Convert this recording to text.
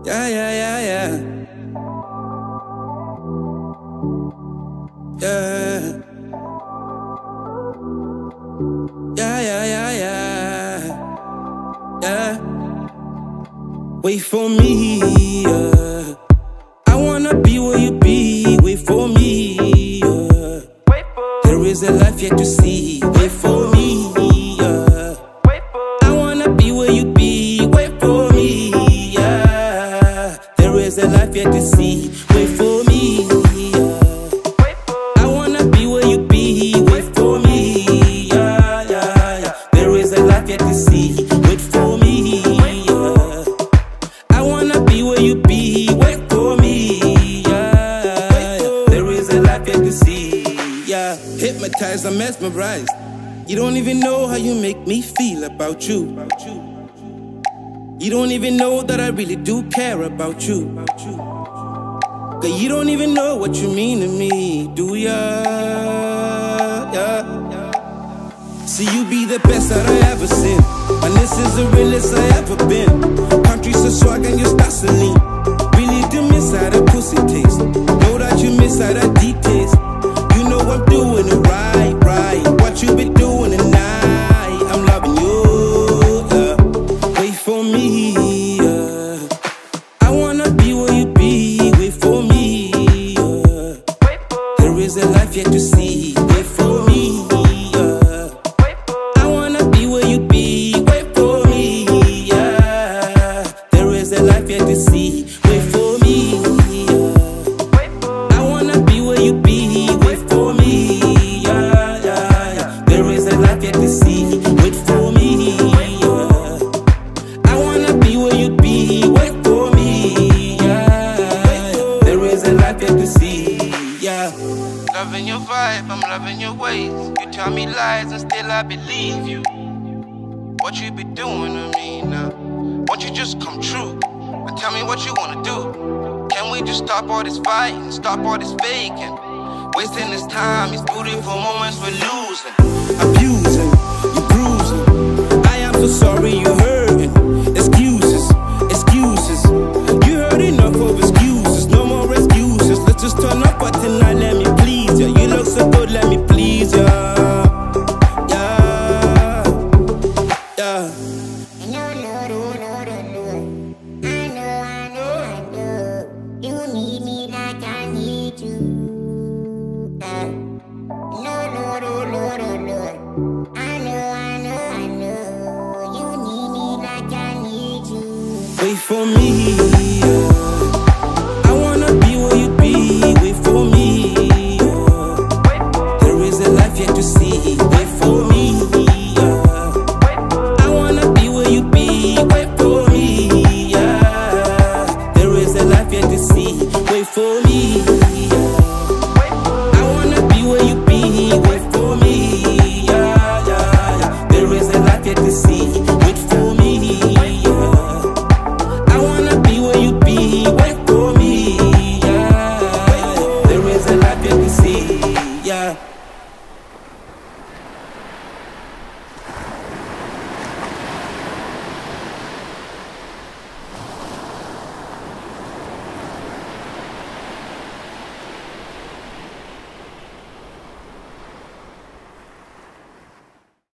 Yeah, yeah, yeah, yeah. Yeah. Yeah, yeah, yeah, yeah. Yeah. Wait for me, yeah. I wanna be where you be. Wait for me, yeah. There is a life yet to see. Wait for me, yeah. I wanna be where you be. Wait for me, yeah. There is a life yet to see. Wait for me, yeah. I wanna be where you be. Wait for me, yeah, yeah, yeah. There is a life yet to see. Wait for me, yeah. I wanna be where you be. Wait for me, yeah. There is a life yet to see, yeah. Hypnotized, I'm mesmerized. You don't even know how you make me feel about you. You don't even know that I really do care about you. Cause you don't even know what you mean to me, do ya? Yeah. See, you be the best that I ever seen, and this is the realest I ever been. Country so swag and you start Celine. Really do miss how the pussy taste. Know that you miss how that details. You know I'm doing it right, right. What you be doing tonight? I'm loving you, yeah. Wait for me, yeah. I wanna be where you be. Wait for me, yeah. There is a life yet to see. Wait for me, yeah. I wanna be where you be. Wait for me, yeah. There is a life yet to see. Wait for me, yeah. I wanna be where you be. Wait for me, yeah, yeah, yeah. There is a life yet to see. Wait for me, yeah. I wanna be where you be. Wait for me, yeah. There is a life yet to see, yeah. Loving your vibe, I'm loving your ways. You tell me lies and still I believe you. What you be doing to me now? Won't you just come true and tell me what you wanna do? Can we just stop all this fighting, stop all this faking? Wasting this time, these beautiful moments we're losing. Abusing, you bruising. I am so sorry you hurting. Excuses, excuses. You heard enough of excuses. No more excuses. Let's just turn up for tonight. Let me please ya. You look so good. Let me please ya. Yeah, yeah. You need me like I need you. No, I know. You need me like I need you. Wait for me, yeah.